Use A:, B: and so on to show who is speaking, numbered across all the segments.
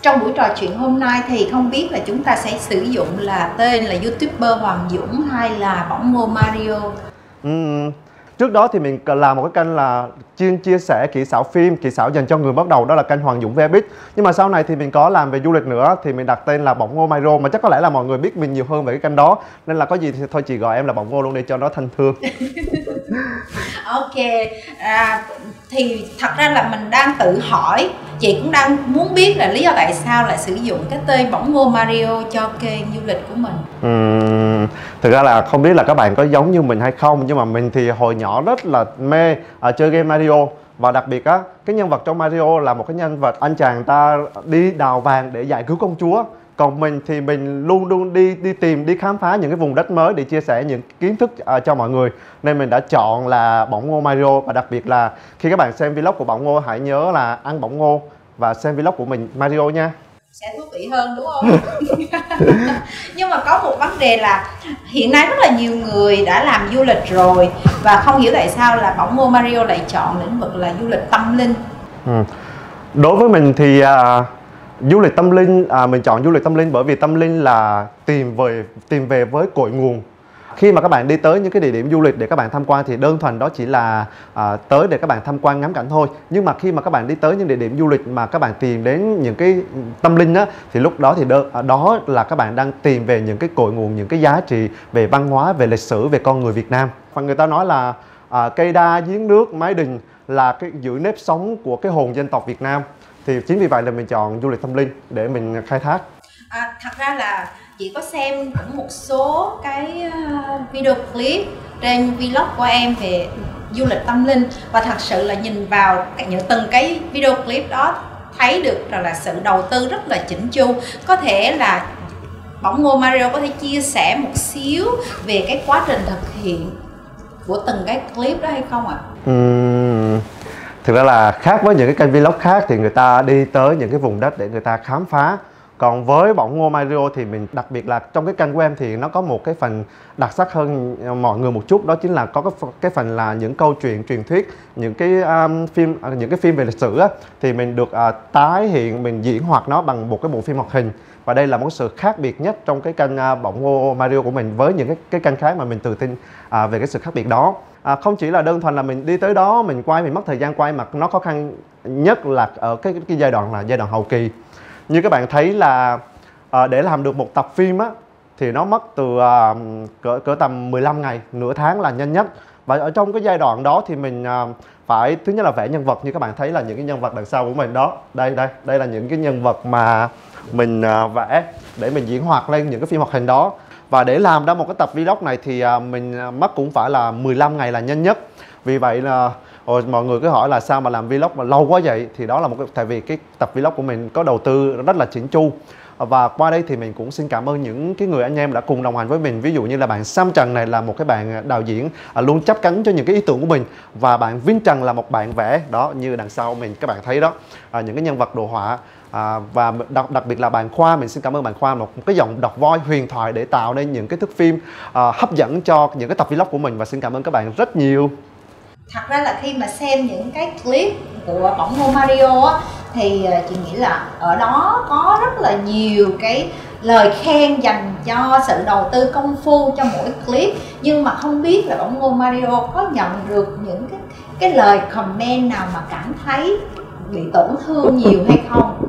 A: Trong buổi trò chuyện hôm nay thì không biết là chúng ta sẽ sử dụng là tên là YouTuber Hoàng Dũng hay là Bỏng Ngô Mario?
B: Trước đó thì mình làm một cái kênh là chuyên chia sẻ kỹ xảo phim, kỹ xảo dành cho người bắt đầu, đó là kênh Hoàng Dũng Vbiz. Nhưng mà sau này thì mình có làm về du lịch nữa thì mình đặt tên là Bỏng Ngô Mario, mà chắc có lẽ là mọi người biết mình nhiều hơn về cái kênh đó, nên là có gì thì thôi chị gọi em là Bỏng Ngô luôn đi cho nó thân thương.
A: Ok, thì thật ra là mình đang tự hỏi, chị cũng đang muốn biết là lý do tại sao lại sử dụng cái tên Bỏng Ngô Mario cho kênh du lịch của mình.
B: Thực ra là không biết là các bạn có giống như mình hay không, nhưng mà mình thì hồi nhỏ rất là mê chơi game Mario. Và đặc biệt á, cái nhân vật trong Mario là một cái nhân vật anh chàng ta đi đào vàng để giải cứu công chúa. Còn mình thì mình luôn luôn đi tìm, đi khám phá những cái vùng đất mới để chia sẻ những kiến thức cho mọi người. Nên mình đã chọn là Bỏng Ngô Mario. Và đặc biệt là khi các bạn xem vlog của Bỏng Ngô, hãy nhớ là ăn bỏng ngô và xem vlog của mình Mario nha.
A: Sẽ thú vị hơn đúng không? Nhưng mà có một vấn đề là hiện nay rất là nhiều người đã làm du lịch rồi và không hiểu tại sao là Bỏng Ngô Mario lại chọn lĩnh vực là du lịch tâm linh.
B: Đối với mình thì du lịch tâm linh, mình chọn du lịch tâm linh bởi vì tâm linh là tìm về với cội nguồn. Khi mà các bạn đi tới những cái địa điểm du lịch để các bạn tham quan thì đơn thuần đó chỉ là tới để các bạn tham quan ngắm cảnh thôi. Nhưng mà khi mà các bạn đi tới những địa điểm du lịch mà các bạn tìm đến những cái tâm linh á, thì lúc đó thì đó là các bạn đang tìm về những cái cội nguồn, những cái giá trị về văn hóa, về lịch sử, về con người Việt Nam. Và người ta nói là cây đa, giếng nước, mái đình là cái giữ nếp sống của cái hồn dân tộc Việt Nam. Thì chính vì vậy là mình chọn du lịch tâm linh để mình khai thác.
A: Thật ra là chị có xem cũng một số cái video clip trên vlog của em về du lịch tâm linh, và thật sự là nhìn vào từng cái video clip đó thấy được là sự đầu tư rất là chỉnh chu. Có thể là Bỏng Ngô Mario có thể chia sẻ một xíu về cái quá trình thực hiện của từng cái clip đó hay không ạ?
B: Thực ra là khác với những cái kênh vlog khác thì người ta đi tới những cái vùng đất để người ta khám phá. Còn với Bỏng Ngô Mario thì mình đặc biệt là trong cái kênh của em thì nó có một cái phần đặc sắc hơn mọi người một chút, đó chính là có cái phần là những câu chuyện truyền thuyết, những cái phim về lịch sử á, thì mình được tái hiện, mình diễn hoạt nó bằng một cái bộ phim hoạt hình. Và đây là một sự khác biệt nhất trong cái kênh Bỏng Ngô Mario của mình với những cái kênh khác, mà mình tự tin về cái sự khác biệt đó. Không chỉ là đơn thuần là mình đi tới đó mình quay, mình mất thời gian quay, mà nó khó khăn nhất là ở cái giai đoạn là giai đoạn hậu kỳ. Như các bạn thấy là để làm được một tập phim á thì nó mất từ cỡ tầm 15 ngày, nửa tháng là nhanh nhất. Và ở trong cái giai đoạn đó thì mình phải thứ nhất là vẽ nhân vật, như các bạn thấy là những cái nhân vật đằng sau của mình đó. Đây là những cái nhân vật mà mình vẽ để mình diễn hoạt lên những cái phim hoạt hình đó. Và để làm ra một cái tập vlog này thì mình mất cũng phải là 15 ngày là nhanh nhất. Vì vậy là mọi người cứ hỏi là sao mà làm vlog mà lâu quá vậy, thì đó là tại vì cái tập vlog của mình có đầu tư rất là chỉnh chu. Và qua đây thì mình cũng xin cảm ơn những cái người anh em đã cùng đồng hành với mình. Ví dụ như là bạn Sam Trần này là một cái bạn đạo diễn luôn chắp cánh cho những cái ý tưởng của mình. Và bạn Vinh Trần là một bạn vẽ, đó như đằng sau mình các bạn thấy đó, những cái nhân vật đồ họa. Và đặc biệt là bạn Khoa, mình xin cảm ơn bạn Khoa, một cái giọng đọc voice huyền thoại để tạo nên những cái thước phim hấp dẫn cho những cái tập vlog của mình. Và xin cảm ơn các bạn rất nhiều.
A: Thật ra là khi mà xem những cái clip của Bỏng Ngô Mario á, thì chị nghĩ là ở đó có rất là nhiều cái lời khen dành cho sự đầu tư công phu cho mỗi clip. Nhưng mà không biết là Bỏng Ngô Mario có nhận được những cái lời comment nào mà cảm thấy bị tổn thương nhiều hay không?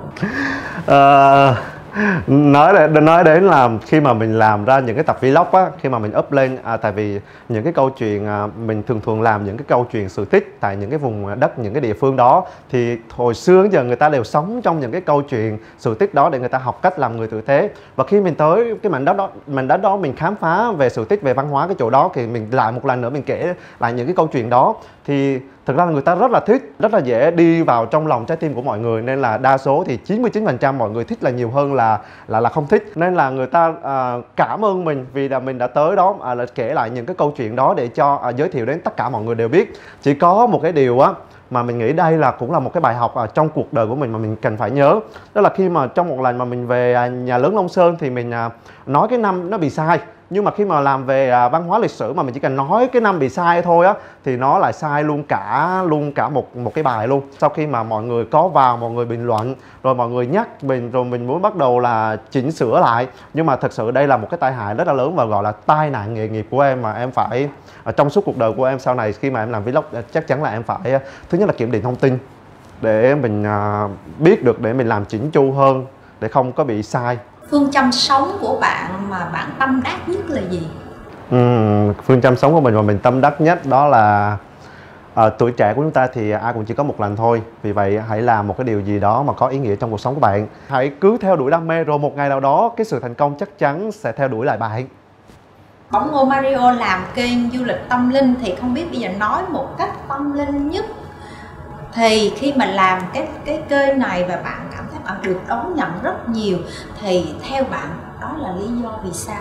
B: Nói đến là khi mà mình làm ra những cái tập vlog á, khi mà mình up lên, tại vì những cái câu chuyện mình thường làm những cái câu chuyện sự tích tại những cái vùng đất, những cái địa phương đó, thì hồi xưa đến giờ người ta đều sống trong những cái câu chuyện sự tích đó để người ta học cách làm người tử tế. Và khi mình tới cái mảnh đất đó mình khám phá về sự tích, về văn hóa cái chỗ đó, thì mình lại một lần nữa mình kể lại những cái câu chuyện đó, thì thực ra là người ta rất là thích, rất là dễ đi vào trong lòng trái tim của mọi người. Nên là đa số thì 99% mọi người thích là nhiều hơn là không thích. Nên là người ta cảm ơn mình vì là mình đã tới đó là kể lại những cái câu chuyện đó để cho giới thiệu đến tất cả mọi người đều biết. Chỉ có một cái điều á mà mình nghĩ đây là cũng là một cái bài học trong cuộc đời của mình mà mình cần phải nhớ. Đó là khi mà trong một lần mà mình về nhà lớn Long Sơn thì mình nói cái năm nó bị sai. Nhưng mà khi mà làm về văn hóa lịch sử mà mình chỉ cần nói cái năm bị sai thôi á thì nó lại sai luôn cả một cái bài luôn. Sau khi mà mọi người có vào, mọi người bình luận, rồi mọi người nhắc mình, rồi mình muốn bắt đầu là chỉnh sửa lại. Nhưng mà thật sự đây là một cái tai hại rất là lớn và gọi là tai nạn nghề nghiệp của em, mà em phải trong suốt cuộc đời của em sau này khi mà em làm vlog chắc chắn là em phải thứ nhất là kiểm định thông tin để mình biết được, để mình làm chỉnh chu hơn để không có bị sai.
A: Phương châm sống của bạn mà bạn tâm đắc nhất là gì?
B: Phương châm sống của mình mà mình tâm đắc nhất đó là tuổi trẻ của chúng ta thì ai cũng chỉ có một lần thôi. Vì vậy hãy làm một cái điều gì đó mà có ý nghĩa trong cuộc sống của bạn. Hãy cứ theo đuổi đam mê, rồi một ngày nào đó cái sự thành công chắc chắn sẽ theo đuổi lại bạn.
A: Bỏng Ngô Mario làm kênh du lịch tâm linh thì không biết bây giờ nói một cách tâm linh nhất, thì khi mà làm cái kênh này và bạn cảm thấy bạn được đón nhận rất nhiều, thì theo bạn đó là lý do vì sao?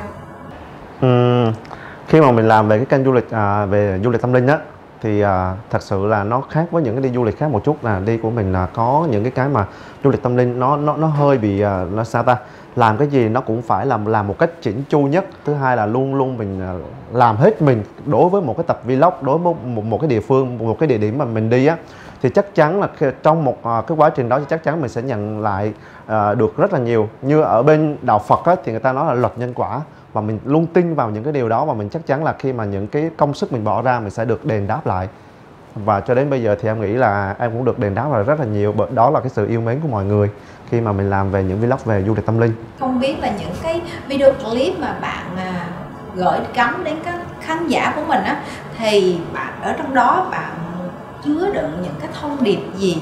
B: Khi mà mình làm về cái kênh du lịch về du lịch tâm linh á thì thật sự là nó khác với những cái đi du lịch khác một chút, là đi của mình là có những cái mà du lịch tâm linh nó hơi bị nó sao ta, làm cái gì nó cũng phải làm một cách chỉnh chu nhất. Thứ hai là luôn luôn mình làm hết mình đối với một cái tập vlog, đối với một cái địa phương, một cái địa điểm mà mình đi á, thì chắc chắn là trong một cái quá trình đó thì chắc chắn mình sẽ nhận lại được rất là nhiều. Như ở bên đạo Phật á, thì người ta nói là luật nhân quả, và mình luôn tin vào những cái điều đó, và mình chắc chắn là khi mà những cái công sức mình bỏ ra mình sẽ được đền đáp lại. Và cho đến bây giờ thì em nghĩ là em cũng được đền đáp lại rất là nhiều, bởi đó là cái sự yêu mến của mọi người khi mà mình làm về những vlog về du lịch tâm linh.
A: Không biết là những cái video clip mà bạn gửi gắm đến các khán giả của mình á, thì bạn ở trong đó bạn chứa đựng những cái thông điệp gì?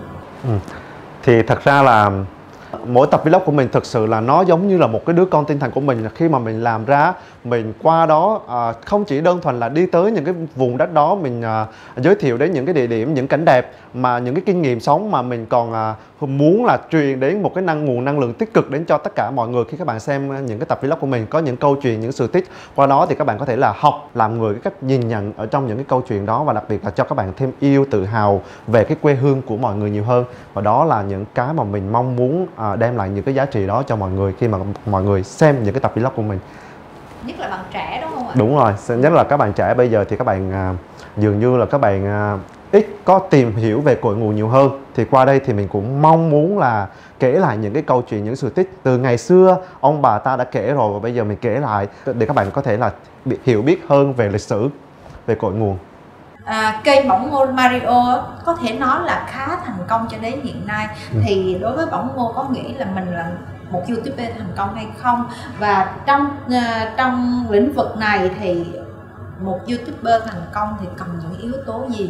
B: Thì thật ra là mỗi tập vlog của mình thực sự là nó giống như là một cái đứa con tinh thần của mình. Khi mà mình làm ra, mình qua đó không chỉ đơn thuần là đi tới những cái vùng đất đó, mình giới thiệu đến những cái địa điểm, những cảnh đẹp, mà những cái kinh nghiệm sống mà mình còn muốn là truyền đến một cái nguồn năng lượng tích cực đến cho tất cả mọi người. Khi các bạn xem những cái tập vlog của mình, có những câu chuyện, những sự tích qua đó thì các bạn có thể là học làm người, cái cách nhìn nhận ở trong những cái câu chuyện đó, và đặc biệt là cho các bạn thêm yêu, tự hào về cái quê hương của mọi người nhiều hơn. Và đó là những cái mà mình mong muốn đem lại những cái giá trị đó cho mọi người khi mà mọi người xem những cái tập vlog của mình.
A: Nhất là bạn trẻ đúng không ạ?
B: Đúng rồi, nhất là các bạn trẻ bây giờ thì các bạn dường như là các bạn ít có tìm hiểu về cội nguồn nhiều hơn. Thì qua đây thì mình cũng mong muốn là kể lại những cái câu chuyện, những sự tích từ ngày xưa ông bà ta đã kể rồi, và bây giờ mình kể lại để các bạn có thể là hiểu biết hơn về lịch sử, về cội nguồn.
A: Kênh Bỏng Ngô Mario có thể nói là khá thành công cho đến hiện nay. Thì đối với Bỏng Ngô có nghĩ là mình là một YouTuber thành công hay không? Và trong lĩnh vực này thì một YouTuber thành công thì cần những yếu tố gì?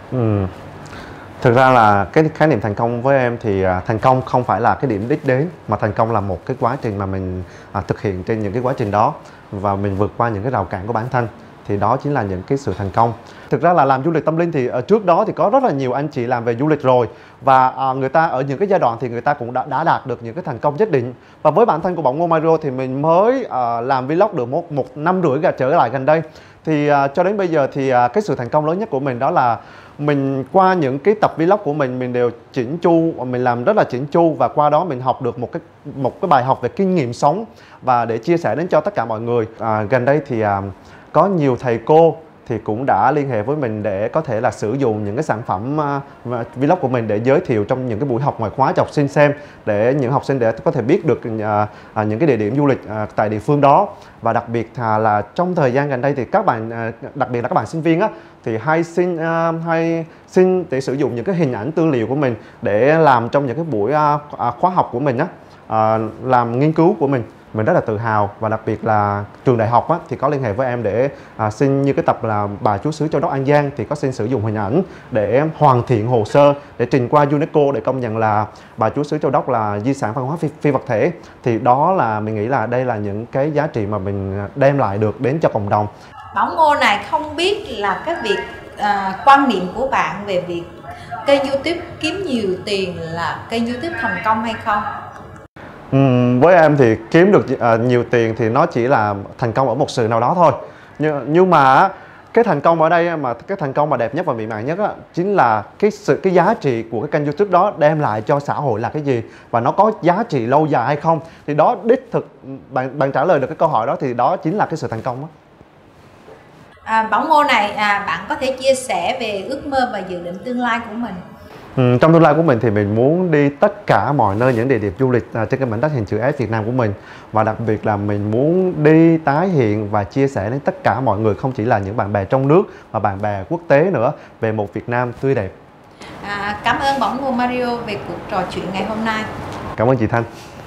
B: Thực ra là cái khái niệm thành công với em thì thành công không phải là cái điểm đích đến, mà thành công là một cái quá trình mà mình thực hiện trên những cái quá trình đó, và mình vượt qua những cái rào cản của bản thân, thì đó chính là những cái sự thành công. Thực ra là làm du lịch tâm linh thì trước đó thì có rất là nhiều anh chị làm về du lịch rồi, và người ta ở những cái giai đoạn thì người ta cũng đã đạt được những cái thành công nhất định. Và với bản thân của Bỏng Ngô Mario thì mình mới làm vlog được một năm rưỡi trở lại gần đây. Thì cho đến bây giờ thì cái sự thành công lớn nhất của mình đó là mình qua những cái tập vlog của mình đều chỉnh chu, mình làm rất là chỉnh chu, và qua đó mình học được một cái bài học về kinh nghiệm sống và để chia sẻ đến cho tất cả mọi người. Gần đây thì có nhiều thầy cô thì cũng đã liên hệ với mình để có thể là sử dụng những cái sản phẩm vlog của mình để giới thiệu trong những cái buổi học ngoại khóa cho học sinh xem, để những học sinh để có thể biết được những cái địa điểm du lịch tại địa phương đó. Và đặc biệt là trong thời gian gần đây thì các bạn, đặc biệt là các bạn sinh viên á, thì hay xin để sử dụng những cái hình ảnh tư liệu của mình để làm trong những cái buổi khóa học của mình á, làm nghiên cứu của mình rất là tự hào. Và đặc biệt là trường đại học á, thì có liên hệ với em để xin, như cái tập là Bà Chúa Xứ Châu Đốc An Giang thì có xin sử dụng hình ảnh để hoàn thiện hồ sơ để trình qua UNESCO để công nhận là Bà Chúa Xứ Châu Đốc là di sản văn hóa phi vật thể. Thì đó là mình nghĩ là đây là những cái giá trị mà mình đem lại được đến cho cộng đồng.
A: Bỏng Ngô này không biết là cái việc quan niệm của bạn về việc kênh YouTube kiếm nhiều tiền là kênh YouTube thành công hay không?
B: Với em thì kiếm được nhiều tiền thì nó chỉ là thành công ở một sự nào đó thôi. Nhưng mà cái thành công ở đây mà cái thành công mà đẹp nhất và mỹ mãn nhất á, chính là cái giá trị của cái kênh YouTube đó đem lại cho xã hội là cái gì, và nó có giá trị lâu dài hay không. Thì đó đích thực bạn trả lời được cái câu hỏi đó thì đó chính là cái sự thành công đó.
A: Bảo Ngô này, bạn có thể chia sẻ về ước mơ và dự định tương lai của mình?
B: Trong tương lai của mình thì mình muốn đi tất cả mọi nơi, những địa điểm du lịch trên cái mảnh đất hình chữ S Việt Nam của mình, và đặc biệt là mình muốn đi tái hiện và chia sẻ đến tất cả mọi người, không chỉ là những bạn bè trong nước mà bạn bè quốc tế nữa, về một Việt Nam tươi đẹp.
A: Cảm ơn Bảo Ngô Mario về cuộc trò chuyện ngày hôm nay.
B: Cảm ơn chị Thanh.